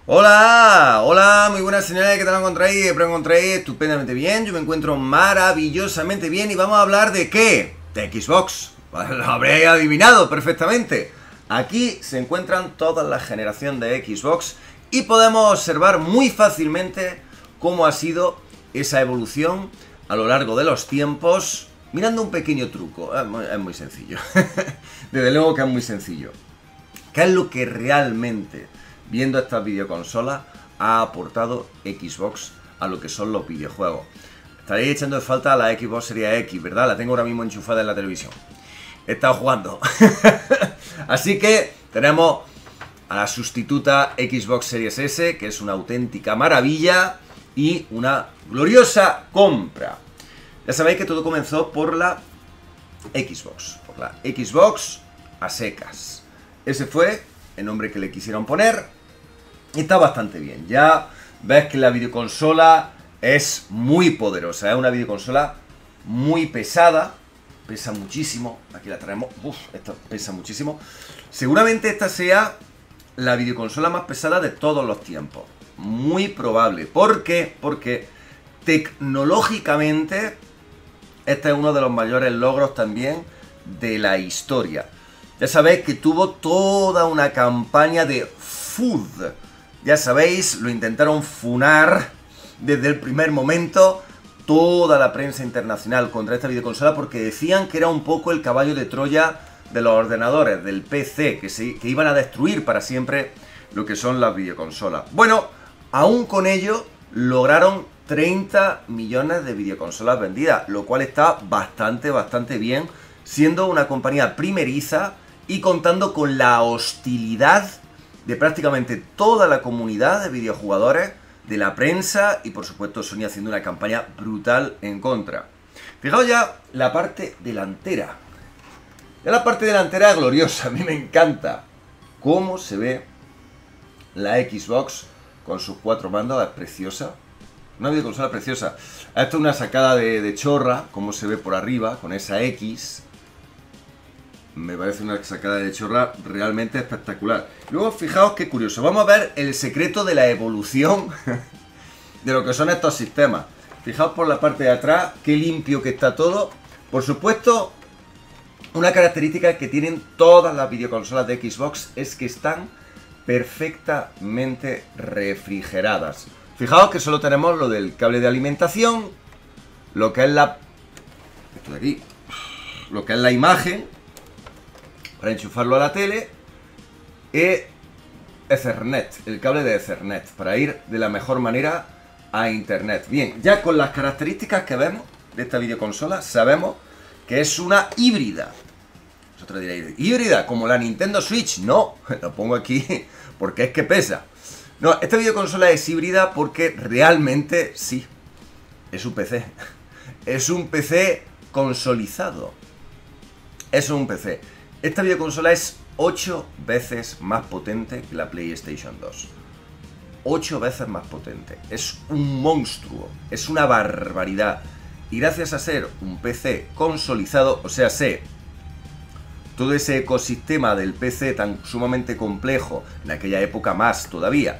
Hola, hola, muy buenas señores, ¿qué tal encontráis? Espero que encontráis estupendamente bien, yo me encuentro maravillosamente bien y vamos a hablar de ¿qué? De Xbox, lo habréis adivinado perfectamente. Aquí se encuentran todas las generaciones de Xbox y podemos observar muy fácilmente cómo ha sido esa evolución a lo largo de los tiempos, mirando un pequeño truco, es muy sencillo, desde luego que es muy sencillo. ¿Qué es lo que realmente, viendo estas videoconsolas, ha aportado Xbox a lo que son los videojuegos? Estaréis echando de falta a la Xbox Series X, ¿verdad? La tengo ahora mismo enchufada en la televisión. He estado jugando. Así que tenemos a la sustituta Xbox Series S, que es una auténtica maravilla y una gloriosa compra. Ya sabéis que todo comenzó por la Xbox a secas. Ese fue el nombre que le quisieron poner y está bastante bien. Ya ves que la videoconsola es muy poderosa, es una videoconsola muy pesada, pesa muchísimo. Aquí la traemos, esta pesa muchísimo. Seguramente esta sea la videoconsola más pesada de todos los tiempos. Muy probable. ¿Por qué? Porque tecnológicamente este es uno de los mayores logros también de la historia. Ya sabéis que tuvo toda una campaña de FUD. Ya sabéis, lo intentaron funar desde el primer momento toda la prensa internacional contra esta videoconsola porque decían que era un poco el caballo de Troya de los ordenadores, del PC, que iban a destruir para siempre lo que son las videoconsolas. Bueno, aún con ello lograron 30 millones de videoconsolas vendidas, lo cual está bastante bien, siendo una compañía primeriza y contando con la hostilidad de prácticamente toda la comunidad de videojugadores, de la prensa y por supuesto Sony haciendo una campaña brutal en contra. Fijaos ya la parte delantera. Ya la parte delantera es gloriosa, a mí me encanta cómo se ve la Xbox con sus 4 mandos, es preciosa. Una videoconsola preciosa. Esto es una sacada de chorra, como se ve por arriba, con esa X. Me parece una sacada de chorra realmente espectacular. Luego, fijaos qué curioso. Vamos a ver el secreto de la evolución de lo que son estos sistemas. Fijaos por la parte de atrás, qué limpio que está todo. Por supuesto, una característica que tienen todas las videoconsolas de Xbox es que están perfectamente refrigeradas. Fijaos que solo tenemos lo del cable de alimentación, lo que es esto de aquí, lo que es la imagen para enchufarlo a la tele y Ethernet, el cable de Ethernet para ir de la mejor manera a internet. Bien, ya con las características que vemos de esta videoconsola sabemos que es una híbrida. Vosotros diréis, ¿híbrida? ¿Como la Nintendo Switch? No, lo pongo aquí porque es que pesa. No, esta videoconsola es híbrida porque realmente sí, es un PC. Es un PC consolizado. Es un PC. Esta videoconsola es 8 veces más potente que la PlayStation 2. 8 veces más potente. Es un monstruo. Es una barbaridad. Y gracias a ser un PC consolidado, o sea, todo ese ecosistema del PC tan sumamente complejo, en aquella época más todavía,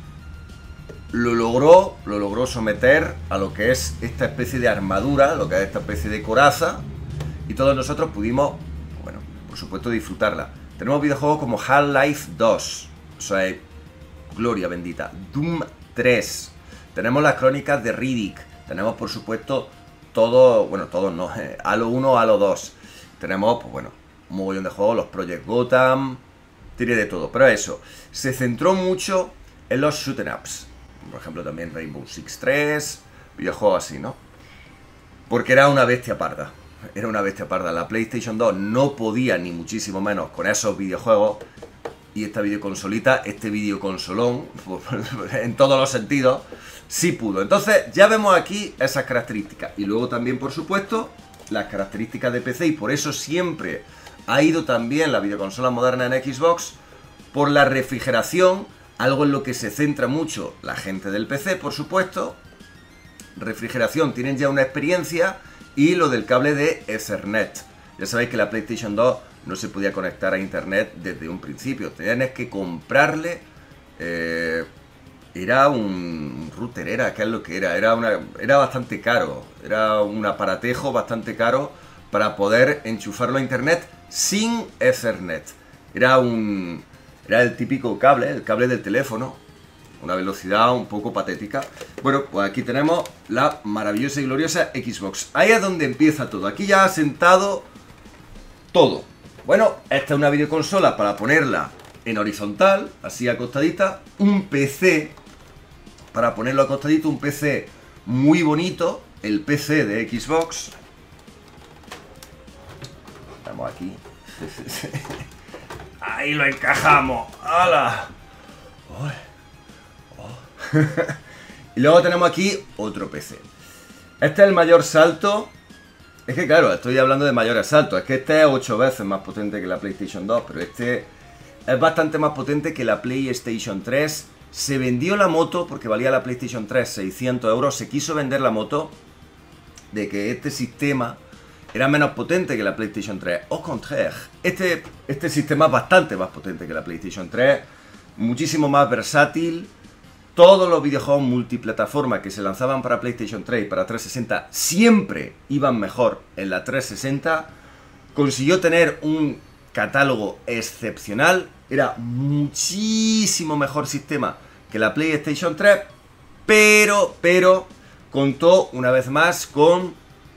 lo logró someter a lo que es esta especie de armadura, lo que es esta especie de coraza, y todos nosotros pudimos, bueno, por supuesto disfrutarla. Tenemos videojuegos como Half-Life 2, o sea, gloria bendita, Doom 3, tenemos las crónicas de Riddick, tenemos por supuesto todo, bueno, todos no, Halo 1, Halo 2, tenemos, pues bueno, un mogollón de juegos, los Project Gotham, tiene de todo, pero eso, se centró mucho en los shoot'em ups, por ejemplo también Rainbow Six 3, videojuegos así, ¿no? Porque era una bestia parda, la PlayStation 2 no podía ni muchísimo menos con esos videojuegos y esta videoconsolita, este videoconsolón, en todos los sentidos, sí pudo. Entonces ya vemos aquí esas características y luego también por supuesto las características de PC y por eso siempre ha ido también la videoconsola moderna en Xbox por la refrigeración, algo en lo que se centra mucho la gente del PC, por supuesto. Refrigeración, tienen ya una experiencia y lo del cable de Ethernet. Ya sabéis que la PlayStation 2 no se podía conectar a internet desde un principio. Tenías que comprarle era un router, ¿qué es lo que era? Era bastante caro, era un aparatejo bastante caro para poder enchufarlo a internet sin Ethernet. Era el típico cable, el cable del teléfono, una velocidad un poco patética. Bueno, pues aquí tenemos la maravillosa y gloriosa Xbox. Ahí es donde empieza todo, aquí ya ha sentado todo. Bueno, esta es una videoconsola para ponerla en horizontal, así acostadita, un PC para ponerlo acostadito, un PC muy bonito, el PC de Xbox. Estamos aquí. Ahí lo encajamos. ¡Hala! Oh. Y luego tenemos aquí otro PC. Este es el mayor salto. Es que claro, estoy hablando de mayores saltos. Es que este es 8 veces más potente que la PlayStation 2, pero este es bastante más potente que la PlayStation 3. Se vendió la moto, porque valía la PlayStation 3 600 euros. Se quiso vender la moto de que este sistema era menos potente que la PlayStation 3. Au contraire, este sistema es bastante más potente que la PlayStation 3. Muchísimo más versátil. Todos los videojuegos multiplataforma que se lanzaban para PlayStation 3 y para 360 siempre iban mejor en la 360. Consiguió tener un catálogo excepcional. Era muchísimo mejor sistema que la PlayStation 3, pero contó una vez más con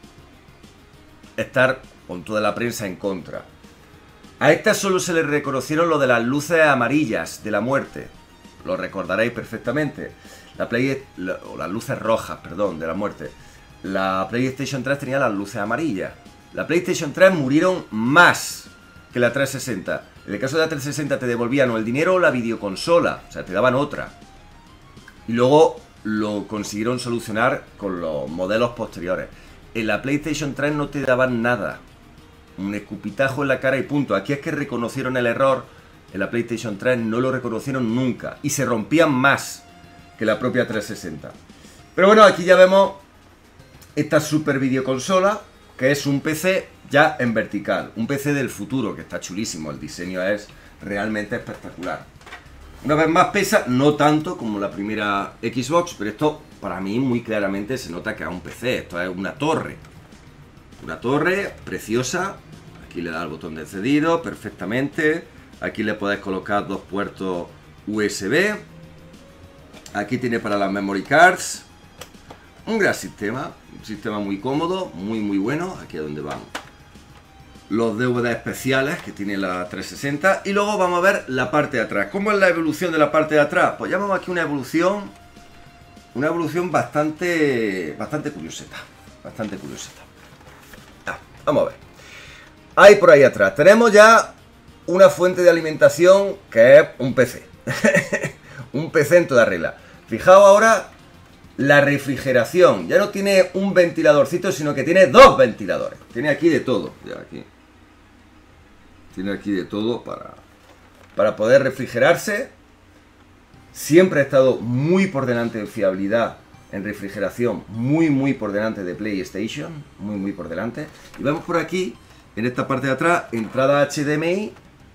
estar con toda la prensa en contra. A esta solo se le reconocieron lo de las luces amarillas de la muerte. Lo recordaréis perfectamente. Las luces rojas, perdón, de la muerte. La PlayStation 3 tenía las luces amarillas. La PlayStation 3 murieron más que la 360. En el caso de la 360 te devolvían o el dinero o la videoconsola. O sea, te daban otra. Y luego lo consiguieron solucionar con los modelos posteriores. En la PlayStation 3 no te daban nada. Un escupitajo en la cara y punto. Aquí es que reconocieron el error. En la PlayStation 3 no lo reconocieron nunca. Y se rompían más que la propia 360. Pero bueno, aquí ya vemos esta super videoconsola, que es un PC ya en vertical. Un PC del futuro, que está chulísimo. El diseño es realmente espectacular. Una vez más pesa, no tanto como la primera Xbox, pero esto para mí muy claramente se nota que es un PC. Esto es una torre. Una torre preciosa. Aquí le da el botón de encendido perfectamente. Aquí le podéis colocar dos puertos USB. Aquí tiene para las memory cards. Un gran sistema. Un sistema muy cómodo, muy bueno. Aquí es donde van los DVD especiales que tiene la 360. Y luego vamos a ver la parte de atrás. ¿Cómo es la evolución de la parte de atrás? Pues ya vemos aquí una evolución bastante curioseta. Bastante curioseta. Vamos a ver. Ahí por ahí atrás tenemos ya una fuente de alimentación que es un PC. Un PC en toda regla. Fijaos ahora la refrigeración. Ya no tiene un ventiladorcito, sino que tiene dos ventiladores. Tiene aquí de todo. Ya aquí. Tiene aquí de todo para poder refrigerarse. Siempre ha estado muy por delante en fiabilidad, en refrigeración. Muy por delante de PlayStation. Muy por delante. Y vemos por aquí, en esta parte de atrás, entrada HDMI.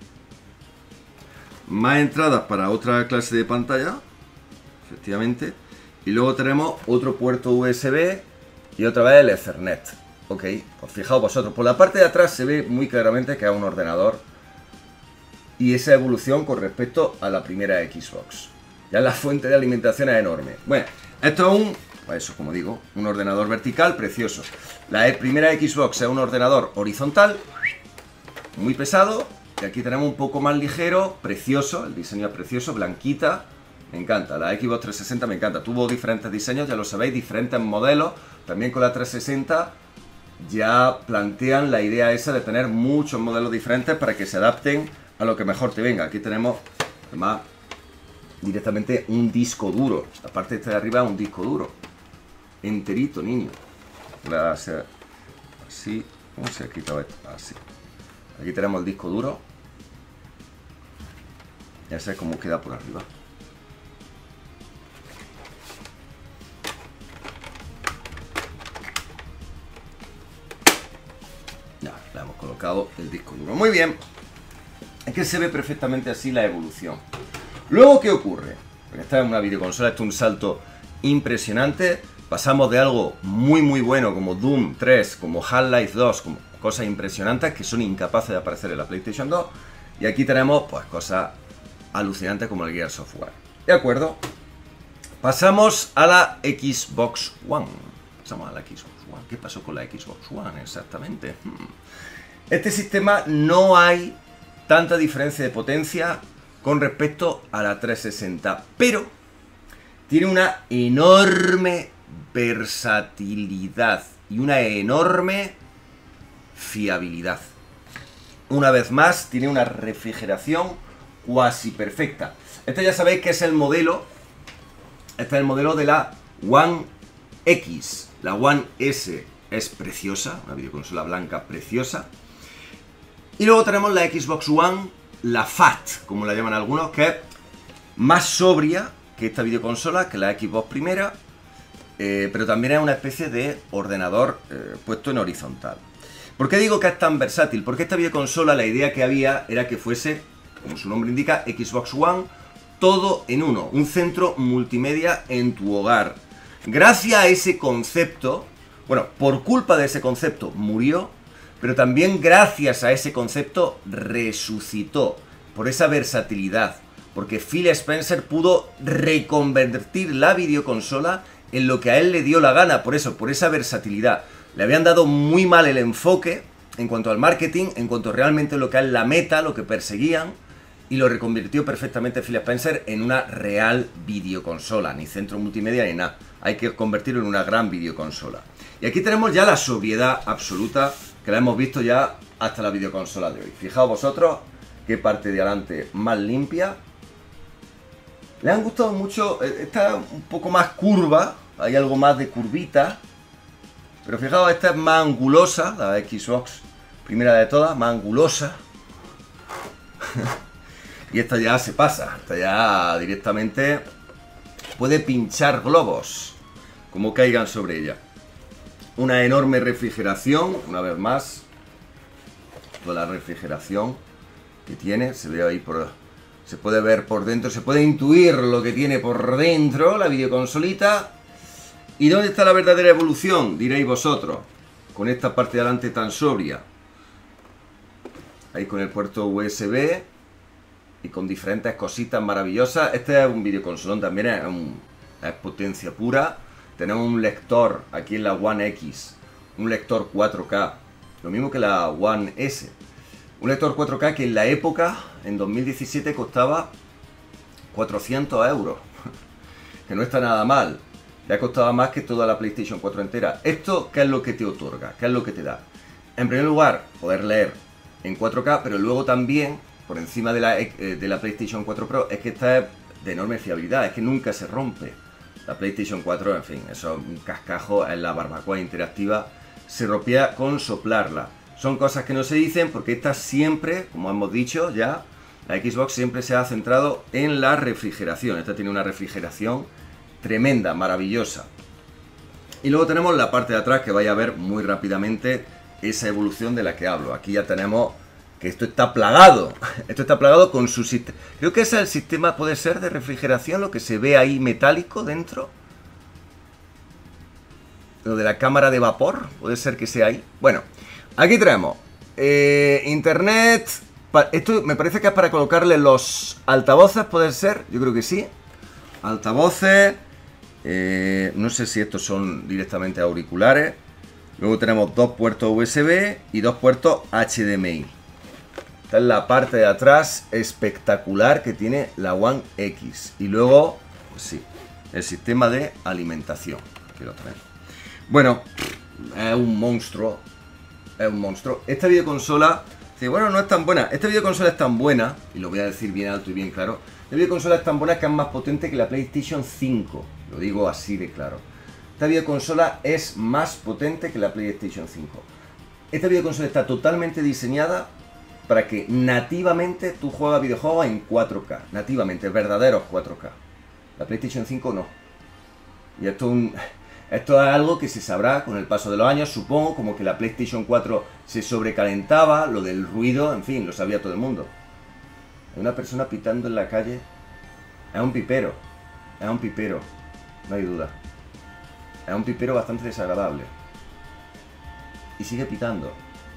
Más entradas para otra clase de pantalla. Efectivamente. Y luego tenemos otro puerto USB y otra vez el Ethernet. Ok, pues fijaos vosotros, por la parte de atrás se ve muy claramente que es un ordenador. Y esa evolución con respecto a la primera Xbox. Ya la fuente de alimentación es enorme. Bueno, esto es pues eso, como digo, un ordenador vertical precioso. La primera Xbox es un ordenador horizontal, muy pesado. Y aquí tenemos un poco más ligero, precioso, el diseño es precioso, blanquita. Me encanta, la Xbox 360 me encanta. Tuvo diferentes diseños, ya lo sabéis, diferentes modelos. También con la 360 ya plantean la idea esa de tener muchos modelos diferentes para que se adapten a lo que mejor te venga. Aquí tenemos, además, directamente un disco duro. La parte esta de arriba es un disco duro. Enterito, niño. Así, ¿cómo se ha quitado esto? Así. Aquí tenemos el disco duro. Ya sé cómo queda por arriba. Ya, le hemos colocado el disco duro. Muy bien. Es que se ve perfectamente así la evolución. Luego, ¿qué ocurre? Esta es una videoconsola, esto es un salto impresionante. Pasamos de algo muy muy bueno como Doom 3, como Half-Life 2, como cosas impresionantes que son incapaces de aparecer en la PlayStation 2. Y aquí tenemos pues cosas alucinantes como el Gears of War. ¿De acuerdo? Pasamos a la Xbox One. Pasamos a la Xbox One. ¿Qué pasó con la Xbox One exactamente? Este sistema no hay tanta diferencia de potencia con respecto a la 360, pero tiene una enorme versatilidad y una enorme fiabilidad. Una vez más, tiene una refrigeración cuasi perfecta. Este ya sabéis que es el modelo. Este es el modelo de la One X. La One S es preciosa, una videoconsola blanca preciosa. Y luego tenemos la Xbox One, la Fat, como la llaman algunos, que es más sobria que esta videoconsola, que la Xbox primera, pero también es una especie de ordenador puesto en horizontal. ¿Por qué digo que es tan versátil? Porque esta videoconsola, la idea que había era que fuese, como su nombre indica, Xbox One, todo en uno, un centro multimedia en tu hogar. Gracias a ese concepto, bueno, por culpa de ese concepto murió, pero también gracias a ese concepto resucitó, por esa versatilidad, porque Phil Spencer pudo reconvertir la videoconsola en lo que a él le dio la gana, por eso, por esa versatilidad. Le habían dado muy mal el enfoque en cuanto al marketing, en cuanto realmente lo que es la meta, lo que perseguían, y lo reconvirtió perfectamente Phil Spencer en una real videoconsola, ni centro multimedia ni nada. Hay que convertirlo en una gran videoconsola. Y aquí tenemos ya la sobriedad absoluta, que la hemos visto ya hasta la videoconsola de hoy. Fijaos vosotros qué parte de adelante más limpia. Le han gustado mucho, está un poco más curva, hay algo más de curvita. Pero fijaos, esta es más angulosa, la Xbox primera de todas, más angulosa. Y esta ya se pasa, esta ya directamente puede pinchar globos, como caigan sobre ella. Una enorme refrigeración, una vez más. Toda la refrigeración que tiene, se ve ahí se puede ver por dentro, se puede intuir lo que tiene por dentro la videoconsolita. ¿Y dónde está la verdadera evolución? Diréis vosotros, con esta parte de adelante tan sobria. Ahí con el puerto USB y con diferentes cositas maravillosas. Este es un videoconsolón también, es potencia pura. Tenemos un lector aquí en la One X, un lector 4K, lo mismo que la One S. Un lector 4K que en la época, en 2017, costaba 400 euros, que no está nada mal. Ya costaba más que toda la PlayStation 4 entera. ¿Esto qué es lo que te otorga? ¿Qué es lo que te da? En primer lugar, poder leer en 4K, pero luego también, por encima de la PlayStation 4 Pro, es que esta es de enorme fiabilidad, es que nunca se rompe. La PlayStation 4, en fin, eso es un cascajo, es la barbacoa interactiva, se rompía con soplarla. Son cosas que no se dicen porque esta siempre, como hemos dicho ya, la Xbox siempre se ha centrado en la refrigeración. Esta tiene una refrigeración tremenda, maravillosa. Y luego tenemos la parte de atrás que vais a ver muy rápidamente esa evolución de la que hablo. Aquí ya tenemos que esto está plagado. Esto está plagado con su sistema. Creo que ese es el sistema, puede ser, de refrigeración, lo que se ve ahí metálico dentro. Lo de la cámara de vapor, puede ser que sea ahí. Bueno, aquí tenemos internet. Esto me parece que es para colocarle los altavoces, puede ser. Yo creo que sí. Altavoces. No sé si estos son directamente auriculares. Luego tenemos dos puertos USB y dos puertos HDMI. Esta es la parte de atrás espectacular que tiene la One X. Y luego, pues sí, el sistema de alimentación. Aquí lo tenemos. Bueno, es un monstruo. Es un monstruo. Esta videoconsola, bueno, no es tan buena. Esta videoconsola es tan buena, y lo voy a decir bien alto y bien claro. Esta videoconsola es tan buena que es más potente que la PlayStation 5. Lo digo así de claro. Esta videoconsola es más potente que la PlayStation 5. Esta videoconsola está totalmente diseñada para que nativamente tú juegas videojuegos en 4K. Nativamente, verdaderos 4K. La PlayStation 5 no. Y esto es algo que se sabrá con el paso de los años, supongo, como que la PlayStation 4 se sobrecalentaba, lo del ruido, en fin, lo sabía todo el mundo. Hay una persona pitando en la calle, es un pipero. Es un pipero, no hay duda. Es un pipero bastante desagradable. Y sigue pitando.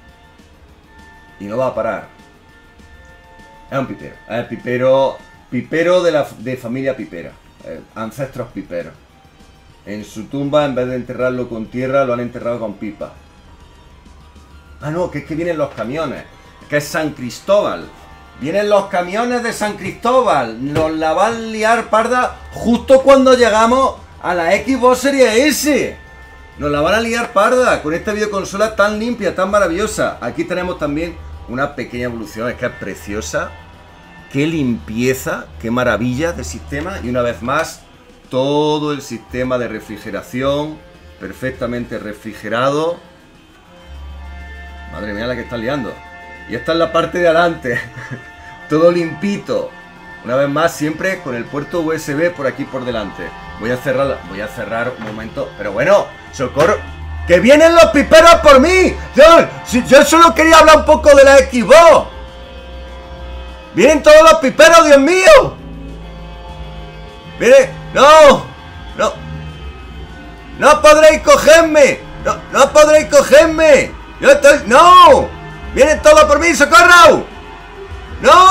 Y no va a parar. Es un pipero. Es el pipero de familia pipera. Ancestros piperos. En su tumba, en vez de enterrarlo con tierra, lo han enterrado con pipa. Ah, no, que es que vienen los camiones. Que es San Cristóbal. Vienen los camiones de San Cristóbal. Nos la van a liar parda justo cuando llegamos a la Xbox Series S. Nos la van a liar parda con esta videoconsola tan limpia, tan maravillosa. Aquí tenemos también una pequeña evolución. Es que es preciosa. Qué limpieza, qué maravilla de sistema. Y una vez más, todo el sistema de refrigeración perfectamente refrigerado. Madre mía la que está liando. Y esta es la parte de adelante. Todo limpito. Una vez más, siempre con el puerto USB por aquí por delante. Voy a cerrar un momento. Pero bueno, socorro. ¡Que vienen los piperos por mí! Yo solo quería hablar un poco de la Xbox. ¡Vienen todos los piperos, Dios mío! ¡Vienen! ¡No! ¡No! ¡No podréis cogerme! ¡No podréis cogerme! ¡Yo estoy... ¡No! ¡Vienen todos por mí! ¡Socorro! ¡No!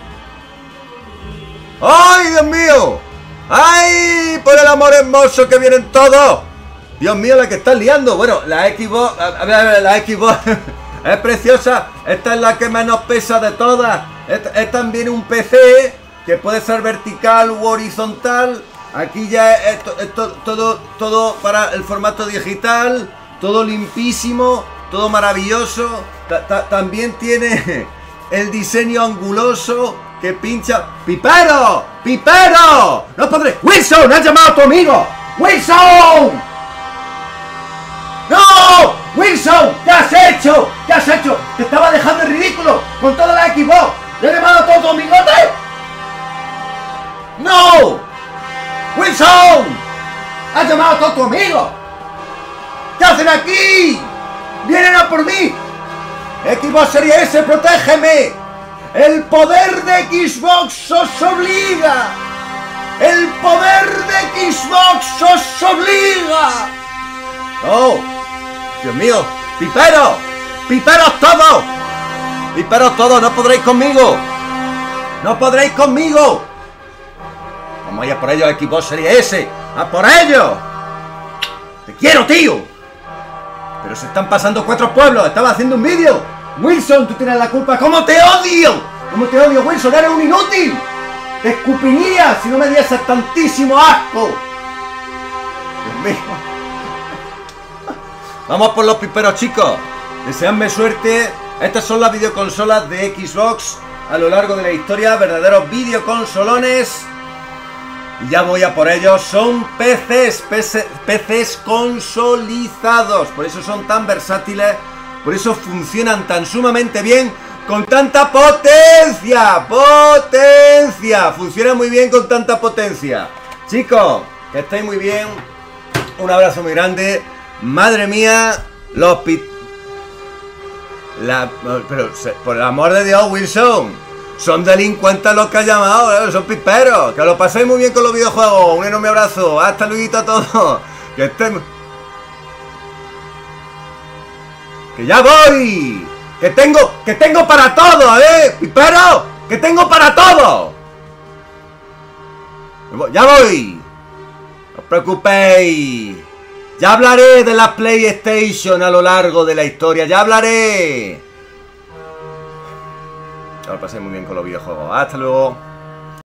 ¡Ay, Dios mío! ¡Ay! ¡Por el amor hermoso que vienen todos! Dios mío, la que están liando. Bueno, la Xbox... A ver, la Xbox... es preciosa. Esta es la que menos pesa de todas. Es también un PC que puede ser vertical u horizontal. Aquí ya es todo para el formato digital. Todo limpísimo. Todo maravilloso. También tiene el diseño anguloso que pincha. ¡Pipero! ¡Pipero! ¡No podré! ¡Wilson! ¡Has llamado a tu amigo! ¡Wilson! ¡No! ¡Wilson! ¿Qué has hecho? ¿Qué has hecho? Te estaba dejando en ridículo con toda la Xbox. ¿Le he llamado a todos tus amigotes? ¡No! ¡Wilson! ¡Has llamado a todos tus amigos! ¿Qué hacen aquí? ¡Vienen a por mí! Xbox Series S, protégeme. El poder de Xbox os obliga. El poder de Xbox os obliga. ¡No! ¡Dios mío! ¡Pipero! ¡Piperos todos! ¡Piperos todos! ¡No podréis conmigo! ¡No podréis conmigo! Vamos a ir a por ellos, Xbox Series S. ¡A por ellos! ¡Te quiero, tío! Pero se están pasando 4 pueblos. Estaba haciendo un vídeo. Wilson, tú tienes la culpa. ¿Cómo te odio? ¿Cómo te odio, Wilson? Eres un inútil. Te escupiría si no me dieses tantísimo asco. Dios mío. Vamos por los piperos, chicos. Deseadme suerte. Estas son las videoconsolas de Xbox a lo largo de la historia. Verdaderos videoconsolones. Y ya voy a por ellos. Son PCs consolizados. Por eso son tan versátiles. Por eso funcionan tan sumamente bien. Con tanta potencia. ¡Potencia! Funciona muy bien con tanta potencia. Chicos, que estéis muy bien. Un abrazo muy grande. Madre mía. Los pero por el amor de Dios, Wilson. Son delincuentes los que ha llamado, son piperos. Que lo paséis muy bien con los videojuegos. Un enorme abrazo. Hasta luego a todos. Que estén... ¡Que ya voy! ¡Que tengo para todo, pipero! ¡Que tengo para todo! ¡Ya voy! No os preocupéis. Ya hablaré de la PlayStation a lo largo de la historia. ¡Ya hablaré! Ya lo pasé muy bien con los videojuegos. Hasta luego.